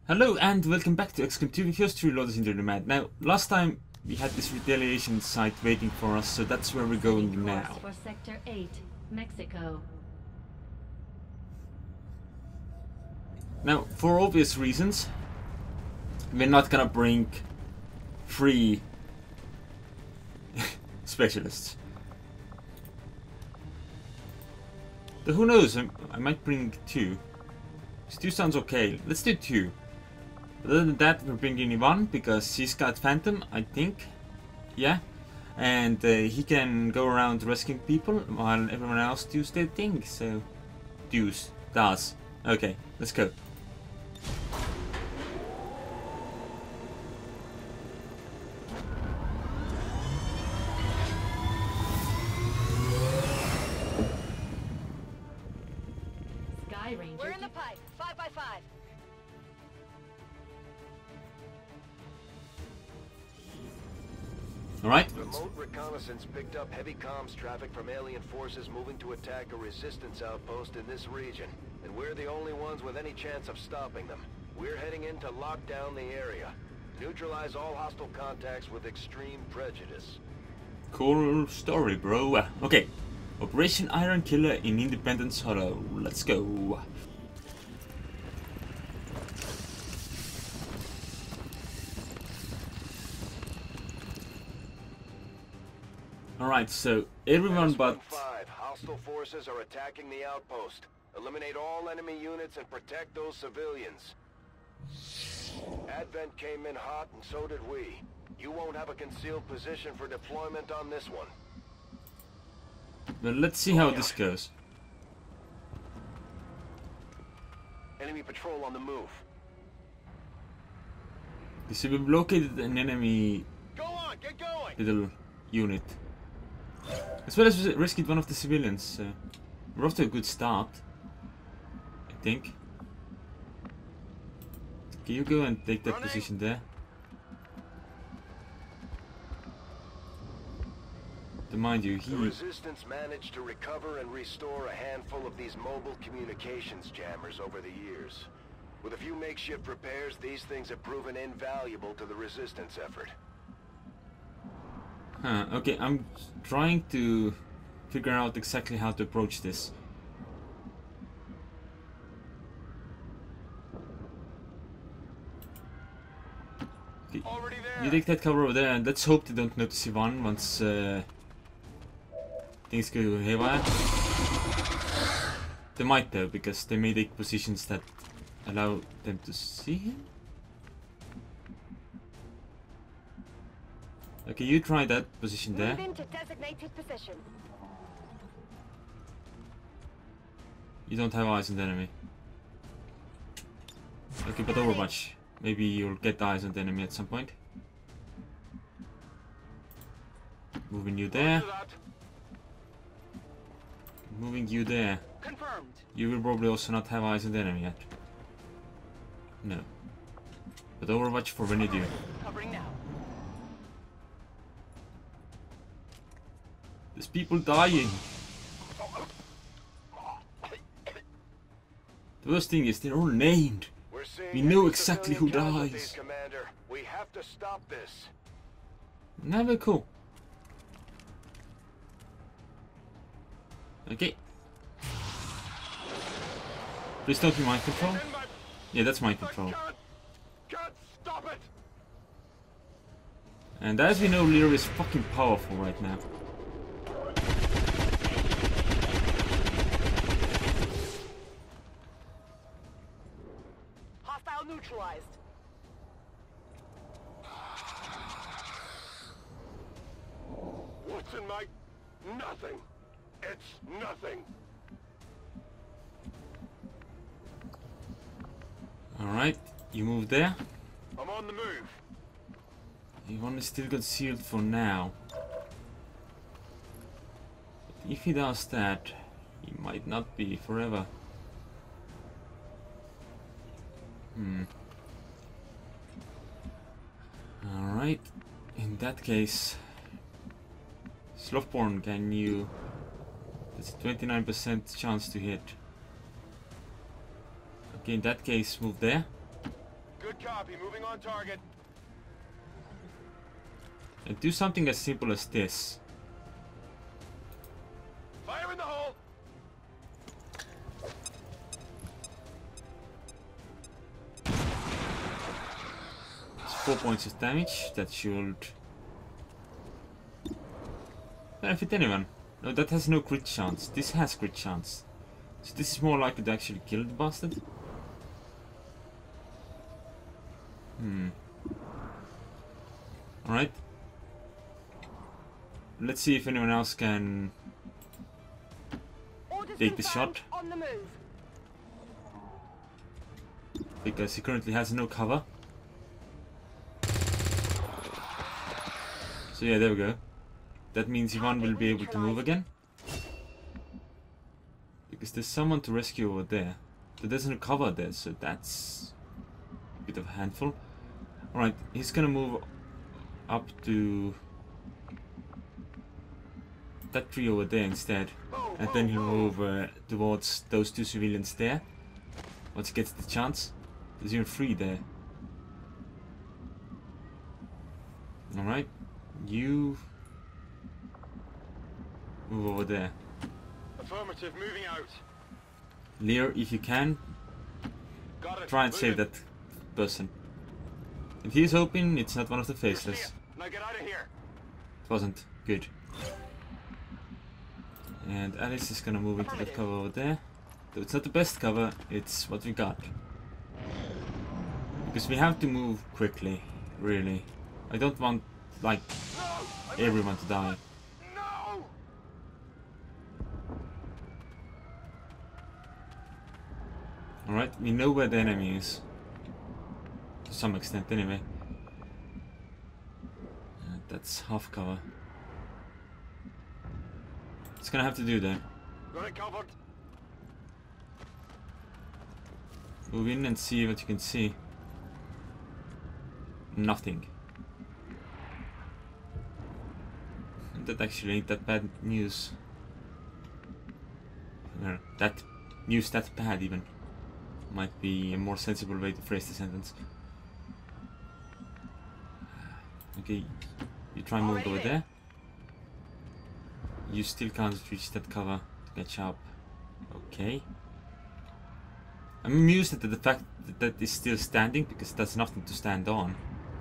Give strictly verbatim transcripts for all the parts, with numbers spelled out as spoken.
Hello and welcome back to X COM two. Here's to reload this into the map. Now, last time we had this retaliation site waiting for us, so that's where we're going now. For Sector eight, Mexico. Now, for obvious reasons, we're not gonna bring three specialists. But who knows? I, I might bring two. Two sounds okay. Let's do two. Other than that, we're bringing one because he's got Phantom, I think. Yeah. And uh, he can go around rescuing people while everyone else does their thing. So, does. Does. Okay, let's go. Sky Ranger. We're in the pipe. Five by five. Alright. Remote reconnaissance picked up heavy comms traffic from alien forces moving to attack a resistance outpost in this region. And we're the only ones with any chance of stopping them. We're heading in to lock down the area. Neutralize all hostile contacts with extreme prejudice. Cool story, bro. Okay. Operation Iron Killer in Independence Hollow. Let's go. Alright, so everyone but... five. Hostile forces are attacking the outpost. Eliminate all enemy units and protect those civilians. Advent came in hot and so did we. You won't have a concealed position for deployment on this one. But let's see how this goes. Enemy patrol on the move. So we've located an enemy Go on, get going! little unit. As well as rescued one of the civilians. So we're off to a good start, I think. Can you go and take that Running. position there? To mind you, The he... resistance managed to recover and restore a handful of these mobile communications jammers over the years. With a few makeshift repairs, these things have proven invaluable to the resistance effort. Huh, okay, I'm trying to figure out exactly how to approach this. Okay, Already there. you take that cover over there, and let's hope they don't notice Ivan once uh, things go haywire. They might though, because they may take positions that allow them to see him. Okay, you try that position there. Move into designated position. You don't have eyes on the enemy. Okay, but Overwatch. Maybe you'll get eyes on the enemy at some point. Moving you there. Moving you there. Confirmed. You will probably also not have eyes on the enemy yet. No. But Overwatch for when you do. Covering now. There's people dying. The worst thing is they're all named. We're seeing We know heavy exactly who civilian casualties, dies. Commander. We have to stop this. Never cool. Okay. Please don't be mind control. In my... Yeah, that's mind I control. can't... Can't stop it! And as we know, Lear is fucking powerful right now. Hostile neutralized. What's in my... Nothing. It's nothing. Alright, you move there. I'm on the move. Yvonne is still concealed for now. But if he does that, he might not be forever. Hmm. Alright, in that case... Slothborn, can you... It's a twenty-nine percent chance to hit. Okay, in that case, move there. Good copy. Moving on target. And do something as simple as this. Fire in the hole. It's four points of damage. That should benefit anyone. No, that has no crit chance. This has crit chance. So this is more likely to actually kill the bastard. Hmm. Alright. Let's see if anyone else can Orders take the confirmed. shot. On the move. Because he currently has no cover. So yeah, there we go. That means Ivan will be able to move again. Because there's someone to rescue over there. But there's no cover there, so that's a bit of a handful. Alright, he's gonna move up to that tree over there instead. And then he'll move uh, towards those two civilians there. Once he gets the chance. There's even three there. Alright, you move over there. Affirmative. Moving out. Lear, if you can, Got it. try and save that person. And he's hoping it's not one of the faceless. Now get out of here. It wasn't. Good. And Alice is gonna move into that cover over there. Though it's not the best cover, it's what we got. Because we have to move quickly, really. I don't want, like, everyone to die. No. Alright, we know where the enemy is. To some extent, anyway. Uh, that's half cover. It's gonna have to do that. Got it covered. Move in and see what you can see. Nothing. That actually ain't that bad news. Or that news that bad even. Might be a more sensible way to phrase the sentence. Okay, you try and move over there. You still can't reach that cover to catch up. Okay. I'm amused at the fact that that is still standing, because that's nothing to stand on.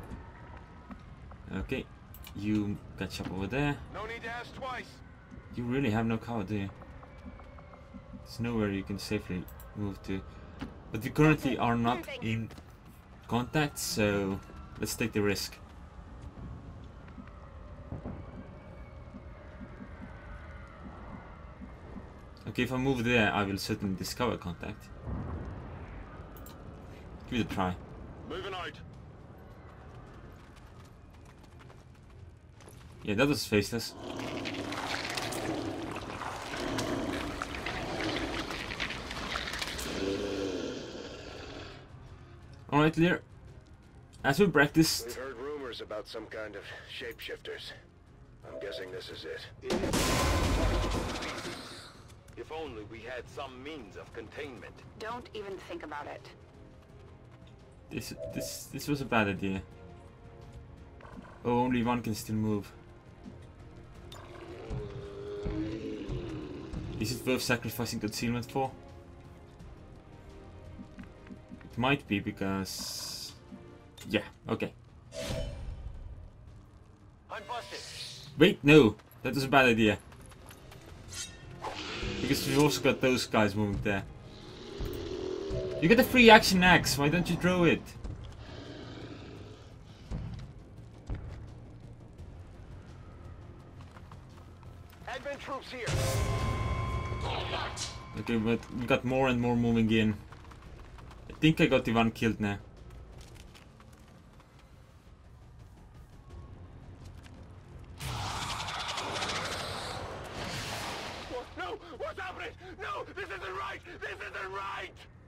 Okay, you catch up over there. No need to ask twice. You really have no cover, do you? There's nowhere you can safely move to. But we currently are not in contact, so let's take the risk. Okay, if I move there, I will certainly discover contact. Give it a try. Moving out. Yeah, that was faceless. Alright, Lear. As we practiced... We've heard rumors about some kind of shapeshifters. I'm guessing this is it. If only we had some means of containment. Don't even think about it. This, this, this was a bad idea. Oh, only one can still move. Is it worth sacrificing concealment for? It might be, because... Yeah, okay. I'm busted. Wait, no! That was a bad idea. Because we've also got those guys moving there. You get a free action axe, why don't you throw it? Advent troops here. Okay, but we got more and more moving in. I think I got the one killed now. No! What's happening? No! This isn't right! This isn't right!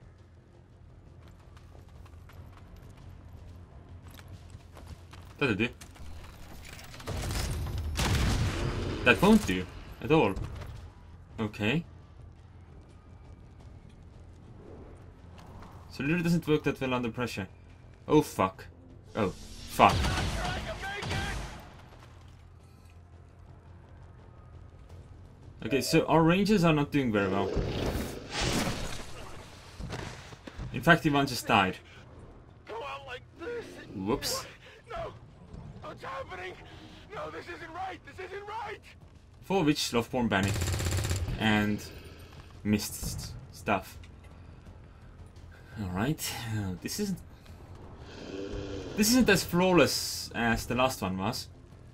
That'll do. That won't do at all. Okay. So it really doesn't work that well under pressure. Oh fuck. Oh, fuck. Okay, so our rangers are not doing very well. In fact, Ivan just died. Go out like this. Whoops. No. What's happening? No, this isn't right. This isn't right. For which Slothborn banning. And missed stuff. Alright. Uh, this isn't... This isn't as flawless as the last one was.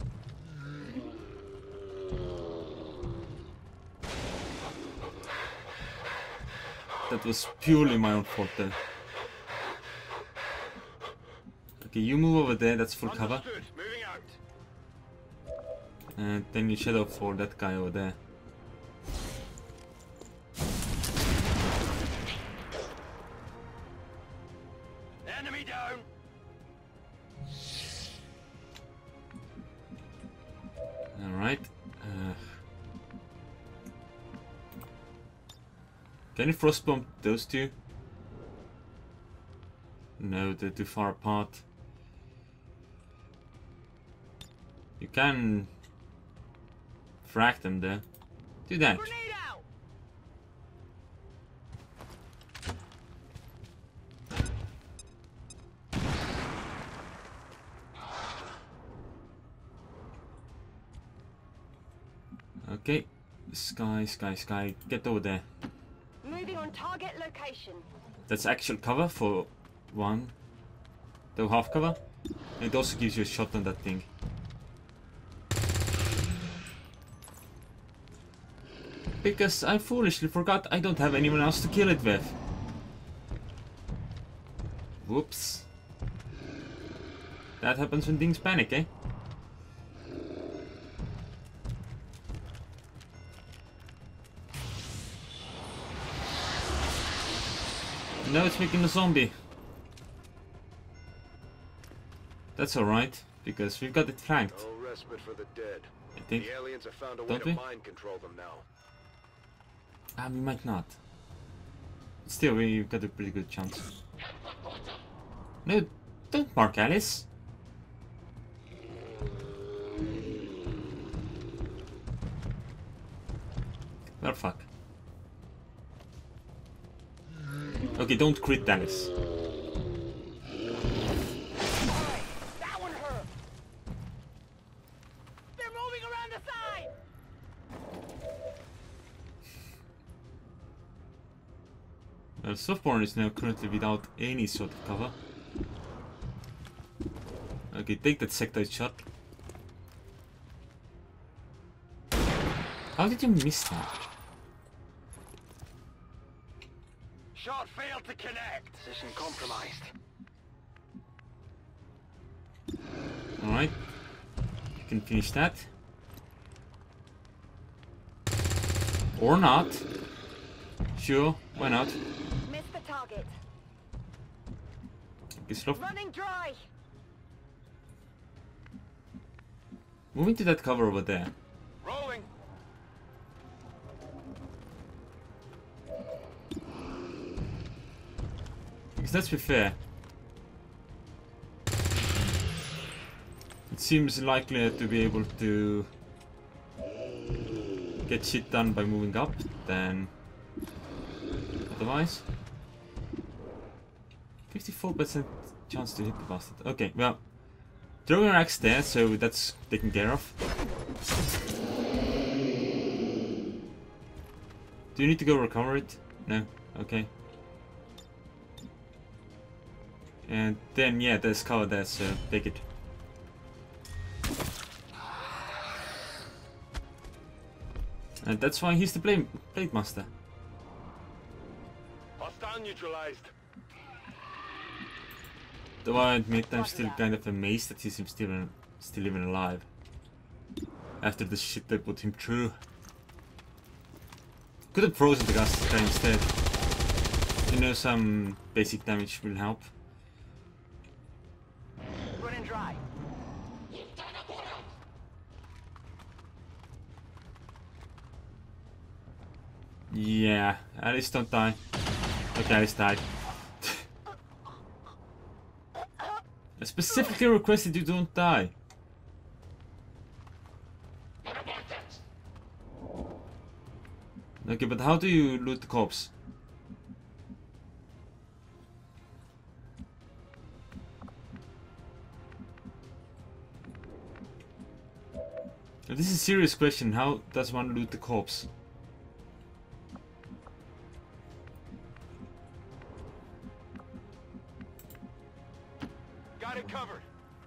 That was purely my own fault though. Okay, you move over there, that's full cover. Moving out. And then you shadow for that guy over there. Enemy down. Alright. Uh, can you frostbomb those two? No, they're too far apart. You can frag them there. Do that. Grenade out. Okay. Sky, sky, sky. Get over there. Moving on target location. That's actual cover for one. Though half cover. And it also gives you a shot on that thing. Because I foolishly forgot I don't have anyone else to kill it with. Whoops. That happens when things panic, eh? Now it's making a zombie. That's alright, because we've got it flanked. No respite for the dead. I think. The aliens have found a way Don't to we? mind control them now. Ah, we might not. Still, we've got a pretty good chance. No, don't mark Alice. Well, fuck. Okay, don't crit Alice. That one hurt. They're moving around the side. Well, Slothborn is now currently without any sort of cover. Okay, take that sectoid shot. How did you miss that? Shot failed to connect. Position compromised. Alright. You can finish that. Or not. Sure, why not? Missed the target. Okay, Sloth. Running dry. Move into that cover over there. Rolling. Because let's be fair. It seems likelier to be able to get shit done by moving up than otherwise. fifty-four percent chance to hit the bastard. Okay, well, throw your axe there, so that's taken care of. Do you need to go recover it? No? Okay. And then, yeah, there's cover there, so take it. And that's why he's the blade, blade master. Hostile neutralized. Though I admit I'm still kind of amazed that he's still, still even alive. After the shit they put him through. Could have frozen the guy instead. You know, some basic damage will help. Running dry. Yeah, Alice don't die. Okay, Alice died. I specifically requested you don't die. Okay, but how do you loot the corpse? This is a serious question. How does one loot the corpse? Got it covered.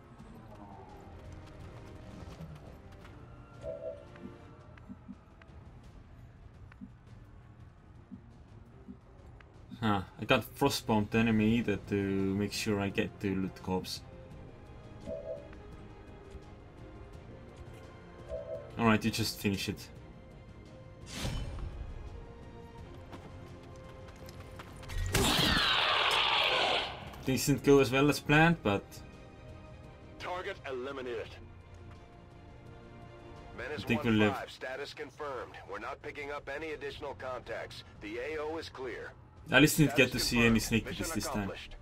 Huh, I got frostbound the enemy either to make sure I get to loot the corpse. Alright, you just finish it. Things didn't go as well as planned, but Target eliminated. Menace I think one we'll live. five, status confirmed. We're not picking up any additional contacts. The A O is clear. I at least didn't get to Status see any confirmed. snake Mission pits this time. accomplished.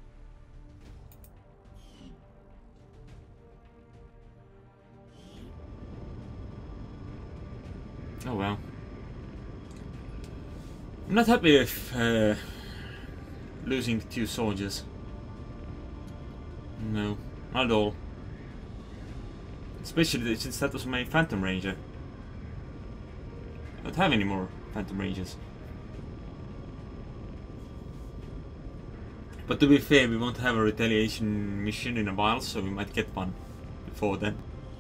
Oh well. I'm not happy with uh, losing two soldiers. No, not at all. Especially since that was my Phantom Ranger. I don't have any more Phantom Rangers. But to be fair, we won't have a retaliation mission in a while, so we might get one before then.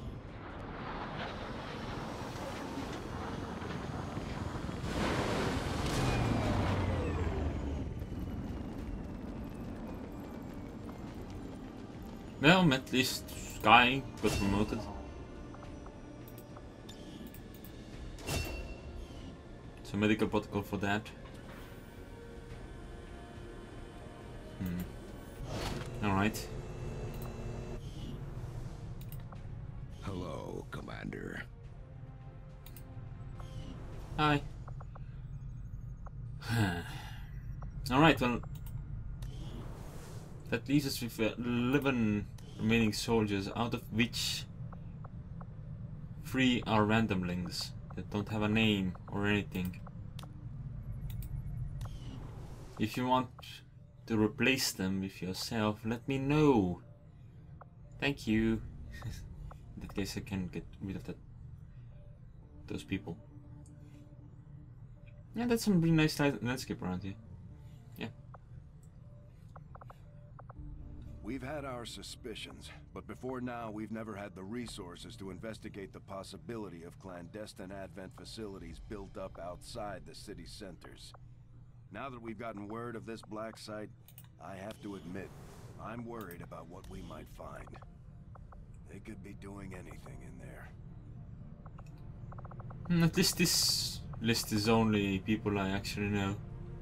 Well, at least Sky got promoted. So medical protocol for that. Hmm. Alright. Hello, Commander. Hi. Alright, well, that leaves us with uh, eleven remaining soldiers, out of which three are randomlings that don't have a name or anything. If you want to replace them with yourself, let me know. Thank you. In that case I can get rid of that those people. Yeah, that's some really nice landscape around here. Yeah. We've had our suspicions, but before now we've never had the resources to investigate the possibility of clandestine Advent facilities built up outside the city centers. Now that we've gotten word of this black site, I have to admit, I'm worried about what we might find. They could be doing anything in there. Mm, at least this list is only people I actually know.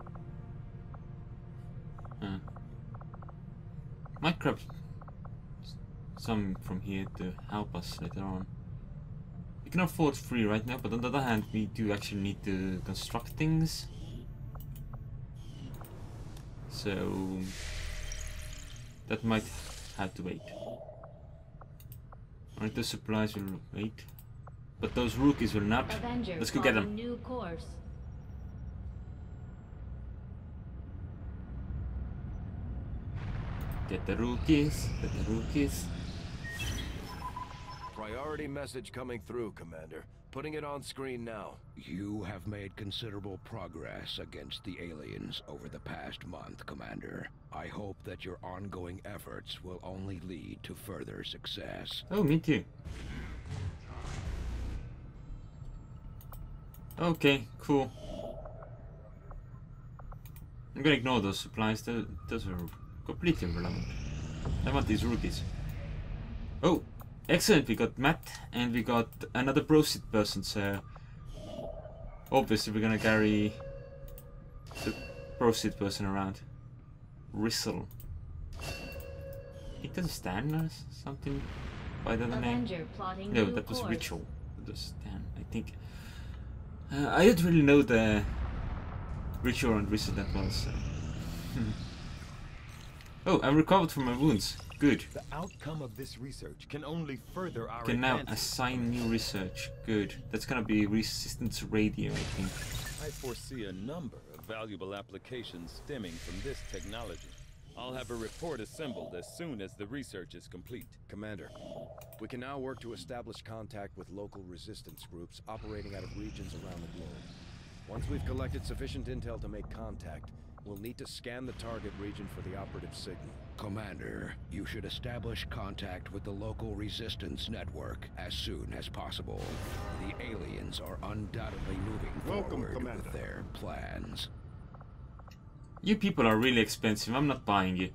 Huh. Might grab some from here to help us later on. We can afford free right now, but on the other hand, we do actually need to construct things. So that might have to wait. Alright, the supplies will wait, but those rookies will not. Avenger Let's go get them. plotting new course. Get the rookies, get the rookies. Priority message coming through, Commander. Putting it on screen now. You have made considerable progress against the aliens over the past month, Commander. I hope that your ongoing efforts will only lead to further success. Oh, me too. Okay, cool. I'm gonna ignore those supplies. Those, those are completely irrelevant. I want these rookies. Oh, excellent. We got Matt and we got another proceed person, so obviously we're gonna carry the proceed person around. Rissel. It doesn't stand or something by the other name. Avenger plotting No, new that was course. Ritual. That was Stan, I think. Uh, I don't really know the Ritual and Rissel that was. So. Oh, I recovered from my wounds. Good. The outcome of this research can only further our Can now advances. assign new research. Good. That's gonna be resistance radio, I think. I foresee a number of valuable applications stemming from this technology. I'll have a report assembled as soon as the research is complete. Commander, we can now work to establish contact with local resistance groups operating out of regions around the globe. Once we've collected sufficient intel to make contact, we'll need to scan the target region for the operative signal. Commander, you should establish contact with the local resistance network as soon as possible. The aliens are undoubtedly moving Welcome, forward Commander. with their plans. You people are really expensive. I'm not buying you.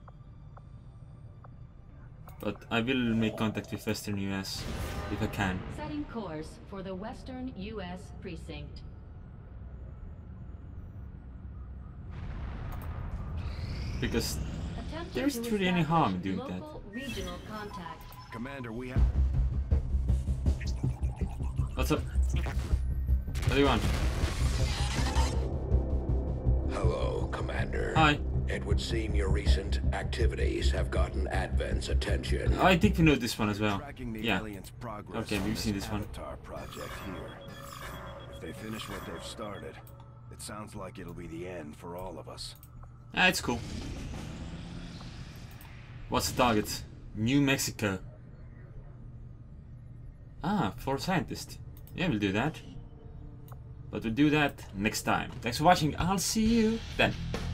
But I will make contact with Western U S if I can. Setting course for the Western U S precinct. Because Attempting There to isn't really any harm in establish doing that. local regional contact. Commander, we have... what's up? What do you want? Hello, Commander. Hi. It would seem your recent activities have gotten Advent's attention. I think we know this one as well. Tracking the Yeah. aliens' progress Okay, on we've seen this one. Avatar project here. If they finish what they've started, it sounds like it'll be the end for all of us. Ah, it's cool. What's the target? New Mexico. Ah, for scientist. Yeah, we'll do that. But we'll do that next time. Thanks for watching. I'll see you then.